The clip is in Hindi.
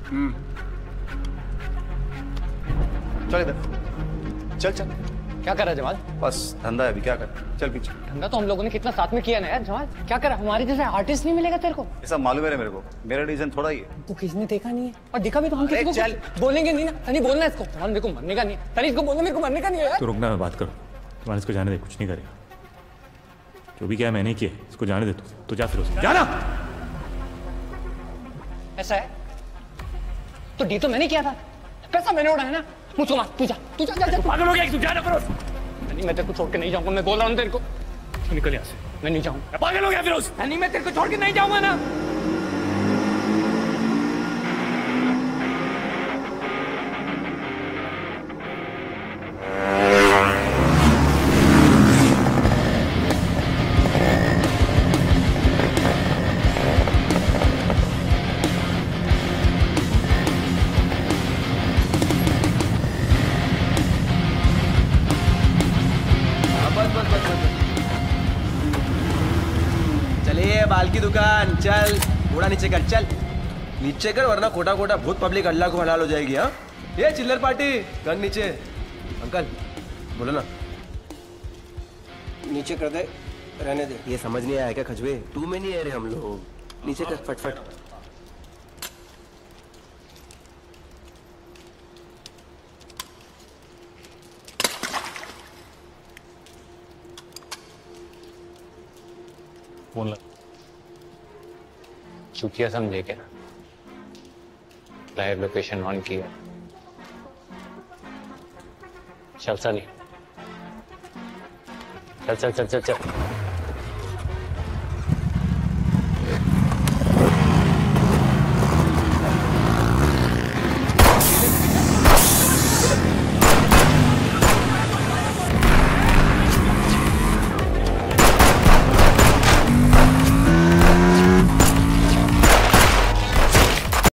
चल इधर, चल चल। क्या कर रहा है जमाल? बस धंधा है, अभी क्या कर, चल पीछे। धंधा तो हम लोगों ने कितना साथ में किया ना यार। जमाल क्या कर रहा है? हमारे जैसे आर्टिस्ट नहीं मिलेगा तेरे को। ये सब मालूम है मेरे को, मेरा डिसीजन थोड़ा ही है। तो किसी ने देखा नहीं है, और देखा भी तो हम किसी को चल बोलेंगे नहीं ना। तनी बोलना है इसको, जमाल मेरे को मरने का नहीं है। तनी इसको बोलना, मेरे को मरने का नहीं है यार। तो रुकना, मैं बात करूँ। तुम्हारे इसको जाने दे, कुछ नहीं करेगा। जो भी क्या मैंने किया, इसको जाने दे। तू जा, फिर उसको जाना। ऐसा है तो डी तो मैंने किया था, पैसा मैंने उड़ाया ना। मुझको मार, तू जा, तू जा, जा, जा। पागल हो गया, तू जाना फिरोज। नहीं, मैं तेरे को छोड़ के नहीं जाऊंगा। मैं बोल रहा हूँ तेरे को, निकल यहाँ से। मैं नहीं जाऊंगा। पागल हो गया फिरोज। नहीं, मैं तेरे को छोड़ के नहीं जाऊंगा ना। चलिए बाल की दुकान, चल घोड़ा नीचे कर, चल नीचे कर, वरना खोटा खोटा बहुत पब्लिक अल्लाह को हलाल हो जाएगी। हाँ ये चिल्लर पार्टी, गन नीचे। अंकल बोलो ना। नीचे कर दे, रहने दे। ये समझ नहीं आया क्या खजवे? टू में नहीं आ रहे हम लोग। नीचे कर फटफट। बोल चुकिया समझे क्या? लाइव लोकेशन ऑन किया। चल सनी, चल चल चल चल चल।